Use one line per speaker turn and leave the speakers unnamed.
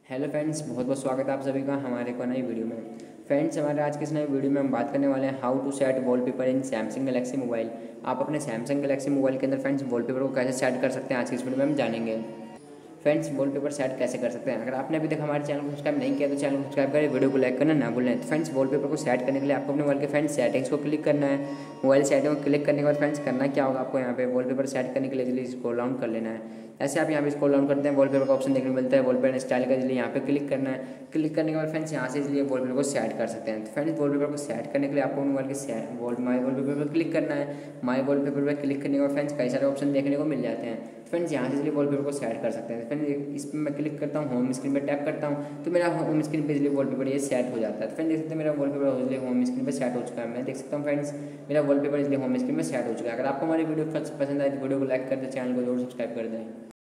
Hello friends, बहुत बहुत स्वागत है आप सभी का हमारे को नई वीडियो में। फ्रेंड्स, हमारे आज की इस नई वीडियो में हम बात करने वाले हैं how to set wallpaper in Samsung Galaxy mobile. आप अपने सैमसंग गैलेक्सी मोबाइल के अंदर फ्रेंड्स वॉलपेपर को कैसे सेट कर सकते हैं, आज की इस वीडियो में हम जानेंगे। फ्रेंड्स, वॉलपेपर सेट कैसे कर सकते हैं। अगर आपने अभी तक हमारे चैनल को सब्सक्राइब नहीं किया तो चैनल को सब्सक्राइब करें, वीडियो को लाइक करना ना भूलें। तो फ्रेंड्स, वॉलपेपर को सेट करने के लिए आपको अपने मोबाइल के फ्रेंड्स सेटिंग्स को क्लिक करना है। मोबाइल सेटिंग को क्लिक करने के बाद फ्रेंड्स करना क्या होगा, आपको यहाँ पे वॉलपेपर सेट करने के लिए जल्दी स्क्रॉल डाउन कर लेना है। ऐसे आप यहाँ पे स्क्रॉल डाउन करते हैं, वॉलपेपर का ऑप्शन देखने को मिलता है, वॉलपेपर स्टाइल का, इसलिए यहाँ पे क्लिक करना है। क्लिक करने के बाद फ्रेंड्स यहाँ से इसलिए वॉलपेपर को सेट कर सकते हैं। तो फ्रेंड्स, वॉलपेपर को सेट करने के लिए आपको मोबाइल के माई वॉलपेपर पर क्लिक करना है। माई वॉलपेपर पर क्लिक करने के बाद फ्रेंड्स कई सारे ऑप्शन देखने को मिल जाते हैं। फ्रेंड्स, यहाँ से इसलिए वॉलपेपर को सेट कर सकते हैं। फ्रेंड्स, इस पर मैं क्लिक करता हूँ, होम स्क्रीन पर टैप करता हूँ तो मेरा होम स्क्रीन पर इसलिए वॉलपेपर ये सेट हो जाता है। फ्रेंड्स, देख सकते हैं मेरा वॉलपेपर इसलिए होम स्क्रीन पर सेट हो चुका है। मैं देख सकता हूँ फ्रेंड्स, मेरा वॉलपेपर इसलिए होम स्क्रीन पर सेट हो चुका है। अगर आपको हमारी वीडियो पसंद आए तो वीडियो को लाइक कर दें, चैनल को जरूर सब्सक्राइब कर दें।